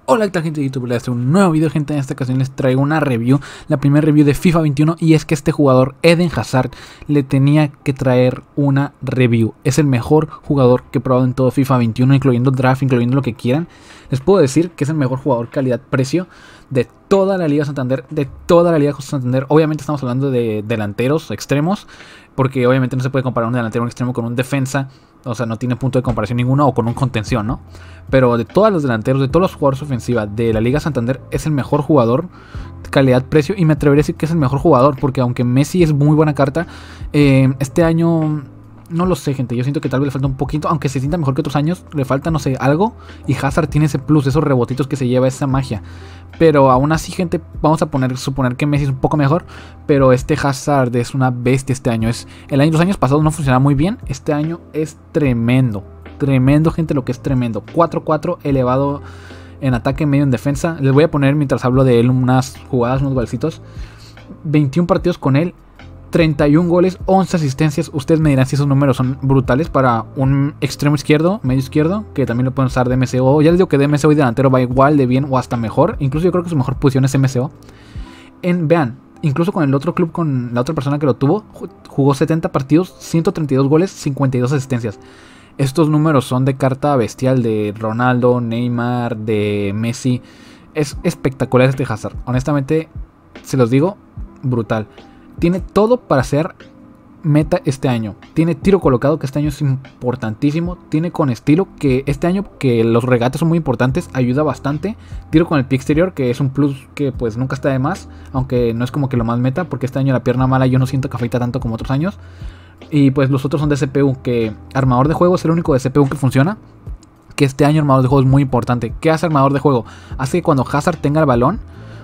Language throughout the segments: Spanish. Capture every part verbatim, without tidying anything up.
Hola, ¿qué tal, gente de YouTube? Les traigo un nuevo video, gente. En esta ocasión les traigo una review, la primera review de FIFA veintiuno. Y es que este jugador, Eden Hazard, le tenía que traer una review. Es el mejor jugador que he probado en todo FIFA veintiuno, incluyendo draft, incluyendo lo que quieran. Les puedo decir que es el mejor jugador calidad-precio de toda la Liga Santander, de toda la Liga Santander. Obviamente estamos hablando de delanteros extremos, porque obviamente no se puede comparar un delantero un extremo con un defensa. O sea, no tiene punto de comparación ninguno, o con un contención, ¿no? Pero de todos los delanteros, de todos los jugadores ofensiva de la Liga Santander, es el mejor jugador, calidad-precio, y me atrevería a decir que es el mejor jugador, porque aunque Messi es muy buena carta, eh, este año no lo sé, gente. Yo siento que tal vez le falta un poquito, aunque se sienta mejor que otros años, le falta, no sé, algo, y Hazard tiene ese plus, esos rebotitos que se lleva, esa magia. Pero aún así, gente, vamos a poner, suponer que Messi es un poco mejor, pero este Hazard es una bestia este año. Es, el año, los años pasados no funcionaba muy bien, este año es tremendo, tremendo, gente, lo que es tremendo. cuatro cuatro elevado en ataque, medio en defensa. Les voy a poner, mientras hablo de él, unas jugadas, unos golcitos. veintiún partidos con él, treinta y un goles, once asistencias. Ustedes me dirán si esos números son brutales para un extremo izquierdo, medio izquierdo, que también lo pueden usar de M C O. Ya les digo que de M C O y delantero va igual de bien o hasta mejor. Incluso yo creo que su mejor posición es M C O. En, vean, incluso con el otro club, con la otra persona que lo tuvo, jugó setenta partidos, ciento treinta y dos goles, cincuenta y dos asistencias. Estos números son de carta bestial de Ronaldo, Neymar, de Messi. Es espectacular este Hazard. Honestamente, se los digo, brutal. Tiene todo para ser meta este año. Tiene tiro colocado, que este año es importantísimo. Tiene con estilo, que este año, que los regates son muy importantes, ayuda bastante. Tiro con el pie exterior, que es un plus que pues nunca está de más, aunque no es como que lo más meta, porque este año la pierna mala yo no siento que afecta tanto como otros años. Y pues los otros son de C P U, que armador de juego es el único de C P U que funciona. Que este año armador de juego es muy importante. ¿Qué hace armador de juego? Hace que cuando Hazard tenga el balón,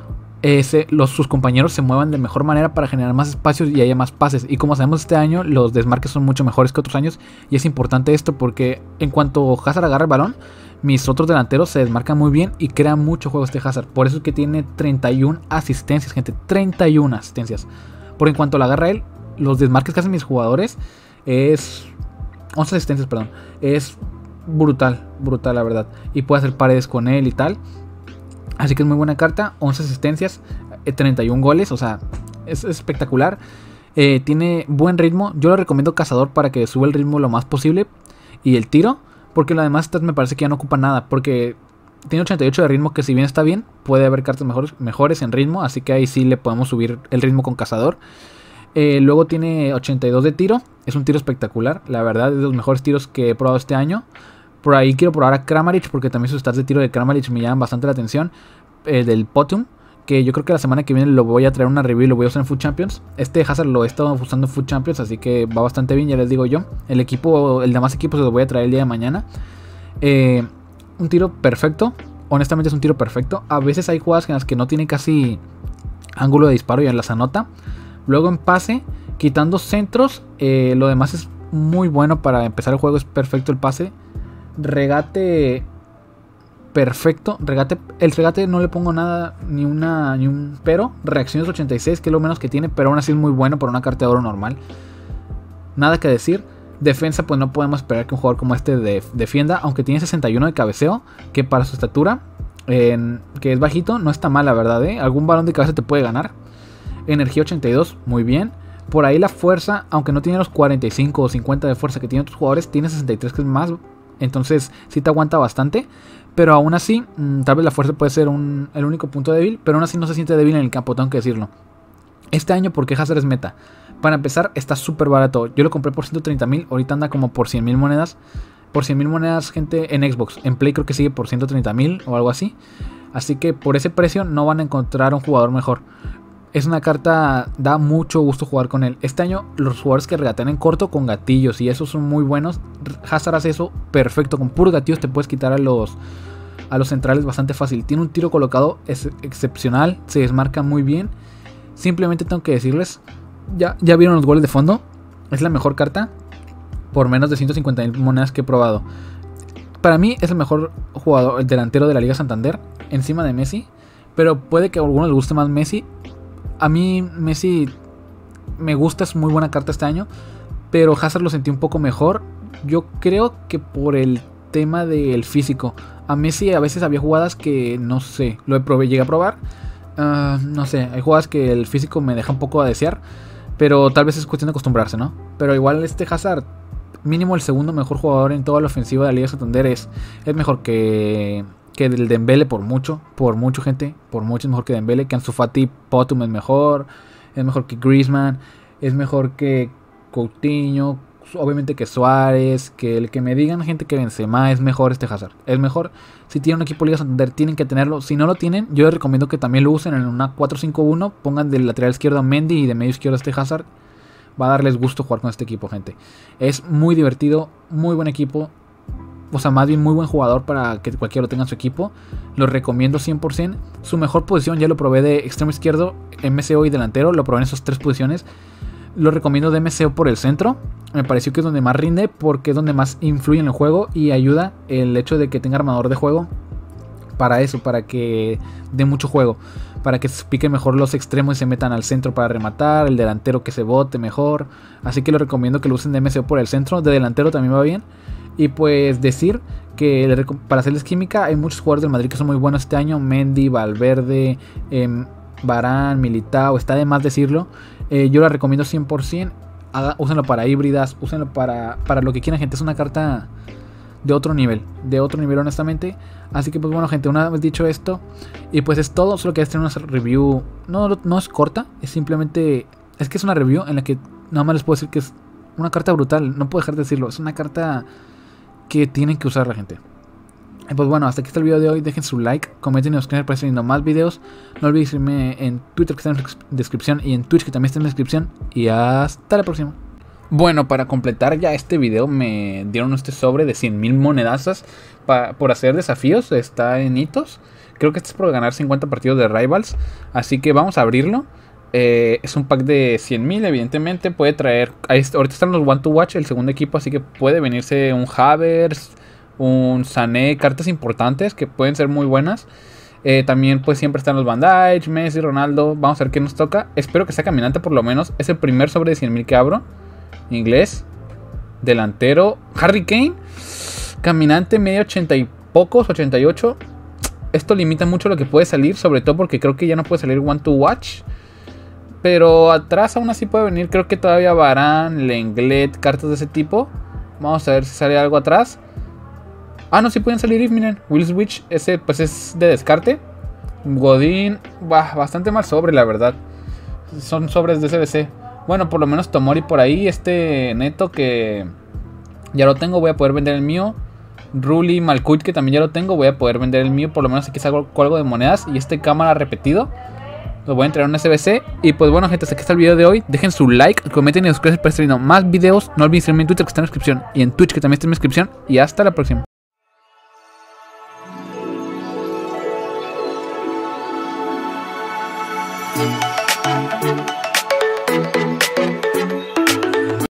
Ese, los, sus compañeros se muevan de mejor manera para generar más espacios y haya más pases. Y como sabemos, este año los desmarques son mucho mejores que otros años, y es importante esto porque en cuanto Hazard agarra el balón, mis otros delanteros se desmarcan muy bien y crean mucho juego este Hazard. Por eso es que tiene treinta y una asistencias, gente, treinta y una asistencias. Porque en cuanto la agarra él, los desmarques que hacen mis jugadores es once asistencias, perdón. Es brutal, brutal la verdad. Y puede hacer paredes con él y tal. Así que es muy buena carta, once asistencias, treinta y un goles, o sea, es, es espectacular. Eh, tiene buen ritmo, yo le recomiendo Cazador para que suba el ritmo lo más posible. Y el tiro, porque lo demás me parece que ya no ocupa nada, porque tiene ochenta y ocho de ritmo, que si bien está bien, puede haber cartas mejores, mejores en ritmo, así que ahí sí le podemos subir el ritmo con Cazador. Eh, luego tiene ochenta y dos de tiro, es un tiro espectacular, la verdad, es de los mejores tiros que he probado este año. Por ahí quiero probar a Kramaric, porque también sus stats de tiro de Kramaric me llaman bastante la atención. Eh, del Potum, que yo creo que la semana que viene lo voy a traer una review y lo voy a usar en Food Champions. Este Hazard lo he estado usando en Food Champions, así que va bastante bien, ya les digo yo. El equipo, el demás equipo se lo voy a traer el día de mañana. Eh, un tiro perfecto, honestamente es un tiro perfecto. A veces hay jugadas en las que no tiene casi ángulo de disparo y en las anota. Luego en pase, quitando centros, eh, lo demás es muy bueno para empezar el juego, es perfecto el pase. Regate perfecto, regate, el regate no le pongo nada, ni una ni un pero. Reacciones ochenta y seis, que es lo menos que tiene, pero aún así es muy bueno para una carta de oro normal. Nada que decir. Defensa, pues no podemos esperar que un jugador como este de, defienda, aunque tiene sesenta y uno de cabeceo, que para su estatura, eh, que es bajito, no está mal, la verdad, ¿eh? Algún balón de cabeza te puede ganar. Energía ochenta y dos, muy bien. Por ahí la fuerza, aunque no tiene los cuarenta y cinco o cincuenta de fuerza que tienen otros jugadores, tiene sesenta y tres, que es más. Entonces sí te aguanta bastante. Pero aún así, mmm, tal vez la fuerza puede ser un, el único punto débil. Pero aún así no se siente débil en el campo, tengo que decirlo. Este año, ¿por qué Hazard es meta? Para empezar, está súper barato. Yo lo compré por ciento treinta mil. Ahorita anda como por cien mil monedas. Por cien mil monedas, gente, en Xbox. En Play creo que sigue por ciento treinta mil o algo así. Así que por ese precio no van a encontrar un jugador mejor. Es una carta, da mucho gusto jugar con él. Este año los jugadores que regatean en corto con gatillos y esos son muy buenos. Hazard hace eso perfecto. Con puros gatillos te puedes quitar a los, a los centrales bastante fácil. Tiene un tiro colocado es excepcional. Se desmarca muy bien. Simplemente tengo que decirles, ya, ya vieron los goles de fondo. Es la mejor carta por menos de ciento cincuenta mil monedas que he probado. Para mí es el mejor jugador, el delantero de la Liga Santander, encima de Messi. Pero puede que a algunos les guste más Messi. A mí Messi me gusta, es muy buena carta este año, pero Hazard lo sentí un poco mejor. Yo creo que por el tema del físico. A Messi a veces había jugadas que no sé, lo he probé, llegué a probar. Uh, no sé, hay jugadas que el físico me deja un poco a desear. Pero tal vez es cuestión de acostumbrarse, ¿no? Pero igual este Hazard, mínimo el segundo mejor jugador en toda la ofensiva de la Liga Santander, es, es mejor que, que el Dembélé por mucho, por mucho gente, por mucho es mejor que Dembélé, que Ansu Fati, Potum es mejor, es mejor que Griezmann, es mejor que Coutinho, obviamente que Suárez, que el que me digan gente que Benzema, es mejor este Hazard, es mejor. Si tienen un equipo Liga Santander tienen que tenerlo, si no lo tienen yo les recomiendo que también lo usen en una cuatro cinco uno, pongan del lateral izquierdo a Mendy y de medio izquierdo a este Hazard. Va a darles gusto jugar con este equipo, gente. Es muy divertido, muy buen equipo. O sea, más bien muy buen jugador para que cualquiera lo tenga en su equipo. Lo recomiendo cien por ciento. Su mejor posición ya lo probé de extremo izquierdo, M C O y delantero. Lo probé en esas tres posiciones. Lo recomiendo de M C O por el centro. Me pareció que es donde más rinde porque es donde más influye en el juego y ayuda el hecho de que tenga armador de juego. Para eso, para que dé mucho juego, para que se piquen mejor los extremos y se metan al centro para rematar, el delantero que se bote mejor. Así que lo recomiendo que lo usen de M C O por el centro, de delantero también va bien. Y pues decir que para hacerles química hay muchos jugadores del Madrid que son muy buenos este año. Mendy, Valverde, eh, Varane, Militao, está de más decirlo. Eh, yo la recomiendo cien por ciento. Haga, úsenlo para híbridas, úsenlo para, para lo que quieran, gente. Es una carta de otro nivel, de otro nivel honestamente. Así que pues bueno, gente, una vez dicho esto, y pues es todo. Solo que es tener una review, no, no es corta, es simplemente, es que es una review en la que nada más les puedo decir que es una carta brutal. No puedo dejar de decirlo, es una carta que tienen que usar la gente. Y pues bueno, hasta aquí está el video de hoy. Dejen su like, comenten y suscríbanse para seguir más videos. No olviden seguirme en Twitter, que está en la descripción, y en Twitch, que también está en la descripción. Y hasta la próxima. Bueno, para completar ya este video me dieron este sobre de cien mil monedazas por hacer desafíos. Está en hitos. Creo que este es por ganar cincuenta partidos de Rivals. Así que vamos a abrirlo. Eh, es un pack de cien mil, evidentemente. Puede traer, ahí, ahorita están los One to Watch, el segundo equipo. Así que puede venirse un Havertz, un Sané, cartas importantes que pueden ser muy buenas. Eh, también pues siempre están los Van Dijk, Messi, Ronaldo. Vamos a ver qué nos toca. Espero que sea caminante por lo menos. Es el primer sobre de cien mil que abro. Inglés, delantero, Harry Kane, caminante medio ochenta y pocos, ochenta y ocho. Esto limita mucho lo que puede salir, sobre todo porque creo que ya no puede salir One to Watch. Pero atrás aún así puede venir, creo que todavía Varane, Lenglet, cartas de ese tipo. Vamos a ver si sale algo atrás. Ah, no, sí pueden salir, miren, Will Switch, ese pues es de descarte. Godín, bah, bastante mal sobre, la verdad. Son sobres de S B C. Bueno, por lo menos Tomori por ahí. Este Neto que ya lo tengo, voy a poder vender el mío. Rulli, Malcuit que también ya lo tengo, voy a poder vender el mío. Por lo menos aquí salgo con algo de monedas. Y este cámara repetido lo voy a entregar en un S B C. Y pues bueno, gente, hasta aquí está el video de hoy. Dejen su like, comenten y suscríbanse para estar viendo más videos. No olviden seguirme en Twitter, que está en la descripción, y en Twitch, que también está en la descripción. Y hasta la próxima. Thank you.